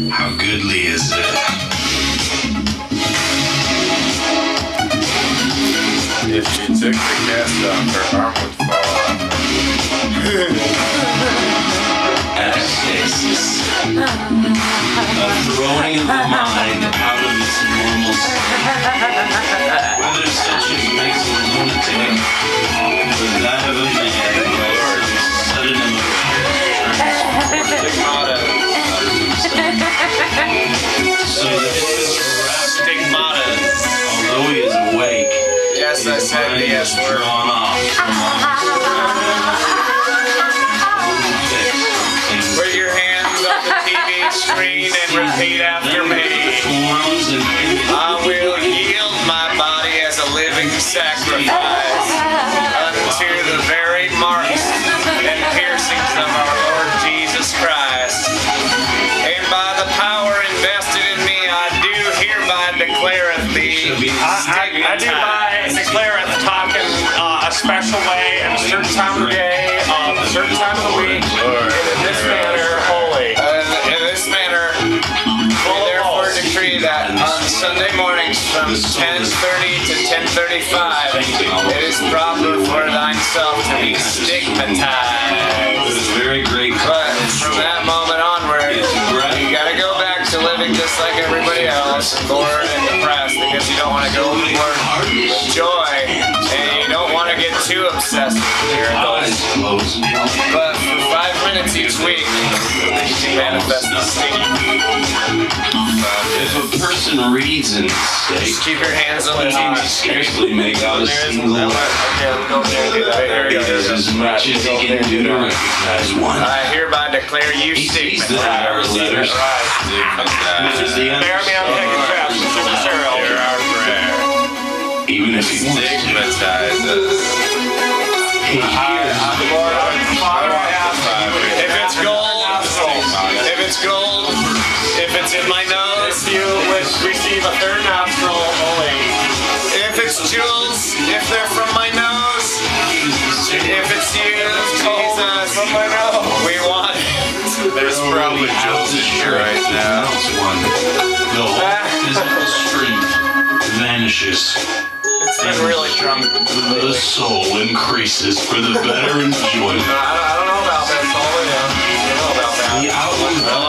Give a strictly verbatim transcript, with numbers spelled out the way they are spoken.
How goodly is it? If she took the cast off, her arm would fall off. Anastasis. A throwing of the mind out of its normal state. Whether such as makes a lunatic, or that of a man who has sudden Stigmata. so that his Stigmata. although he is awake, Yes, I his said mind the is S word. drawn off from Put your hands on the T V screen and repeat after me. I will yield my body as a living sacrifice unto the very marks and piercings of our Lord Jesus Christ. And by the power invested in me, I do hereby declareth thee I, I, I do by declareth talking uh, a special way at a certain time of the day, uh, a certain time of the week, and in this manner, holy. Uh, in this manner, we therefore decree that on Sunday mornings from ten thirty to ten thirty-five, it is proper for thine self to be stigmatized. very great. But from that moment onward, you gotta go back to living just like everybody else, bored and depressed because you don't want to go to work with joy, and you don't want to get too obsessed with miracles. But for five minutes each week, you can manifest the Stiggie. If a person reads in this state, Just keep your hands on the T V screen. scarcely make out a single word. Okay, we go there, do that. There It you go. is as much as he can do to recognize one. I hereby declare you He sees the stigmatized. letters. Which is the Bear me, I'm taking traps. Super Cheryl. Hear our prayer. Even if he wants to. Stigmatize us. He hears the Lord, our Father, I ask If it's gold, if it's gold, if it's in my nose, you would receive a third nostril, holy. if it's jewels, if they're from my nose, if it's you, Jesus, From my nose. we want it. There's probably jewels in here right now. One. The whole physical strength vanishes. It's been really drunk. The soul increases for the better enjoyment. I don't, I don't know about that, Solomon. I don't know about that. The outward